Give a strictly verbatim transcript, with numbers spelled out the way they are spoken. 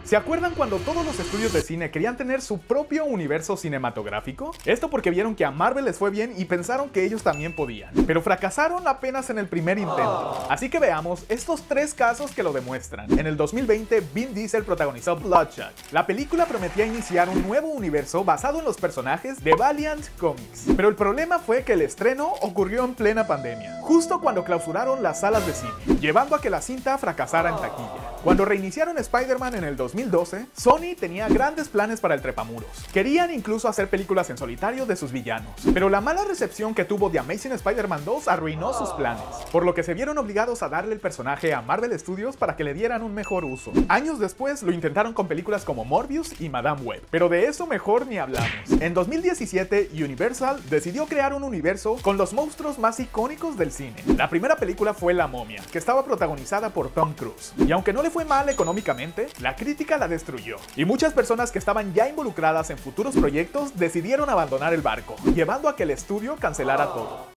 ¿Se acuerdan cuando todos los estudios de cine querían tener su propio universo cinematográfico? Esto porque vieron que a Marvel les fue bien y pensaron que ellos también podían, pero fracasaron apenas en el primer intento. Así que veamos estos tres casos que lo demuestran. En el dos mil veinte, Vin Diesel protagonizó Bloodshot. La película prometía iniciar un nuevo universo basado en los personajes de Valiant Comics, pero el problema fue que el estreno ocurrió en plena pandemia, justo cuando clausuraron las salas de cine, llevando a que la cinta fracasara en taquilla. Cuando reiniciaron Spider-Man en el dos mil doce, Sony tenía grandes planes para el trepamuros. Querían incluso hacer películas en solitario de sus villanos, pero la mala recepción que tuvo The Amazing Spider-Man dos arruinó sus planes, por lo que se vieron obligados a darle el personaje a Marvel Studios para que le dieran un mejor uso. Años después lo intentaron con películas como Morbius y Madame Web, pero de eso mejor ni hablamos. En dos mil diecisiete, Universal decidió crear un universo con los monstruos más icónicos del cine. La primera película fue La Momia, que estaba protagonizada por Tom Cruise, y aunque no le fue mal económicamente, la crítica la destruyó, y muchas personas que estaban ya involucradas en futuros proyectos decidieron abandonar el barco, llevando a que el estudio cancelara todo.